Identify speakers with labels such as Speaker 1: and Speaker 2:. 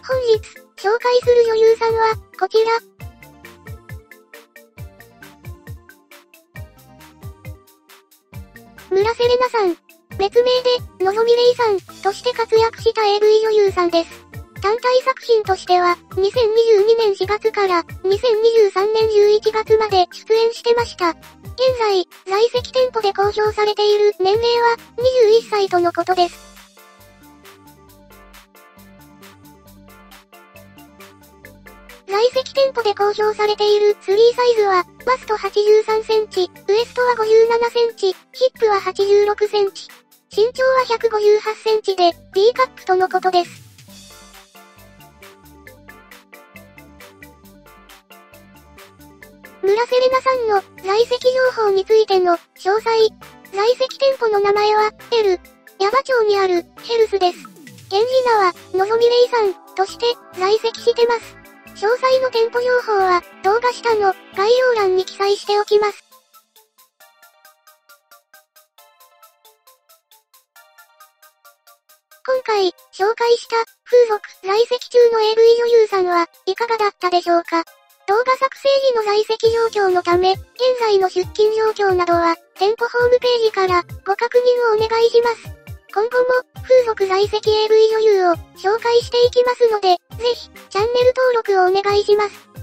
Speaker 1: 本日、紹介する女優さんは、こちら。村瀬玲奈さん。別名で、のぞみれいさん、として活躍した AV 女優さんです。単体作品としては、2022年4月から、2023年11月まで出演してました。現在、在籍店舗で公表されている年齢は、21歳とのことです。在籍店舗で公表されている3サイズは、バスト83センチ、ウエストは57センチ、ヒップは86センチ。身長は158センチで、D カップとのことです。村瀬玲奈さんの在籍情報についての詳細。在籍店舗の名前は、矢場町にあるヘルスです。現時名は、のぞみれいさんとして在籍してます。詳細の店舗情報は動画下の概要欄に記載しておきます。今回紹介した風俗在籍中の AV 女優さんはいかがだったでしょうか。動画作成時の在籍状況のため、現在の出勤状況などは店舗ホームページからご確認をお願いします。今後も風俗在籍 AV 女優を紹介していきますので、ぜひチャンネル登録をお願いします。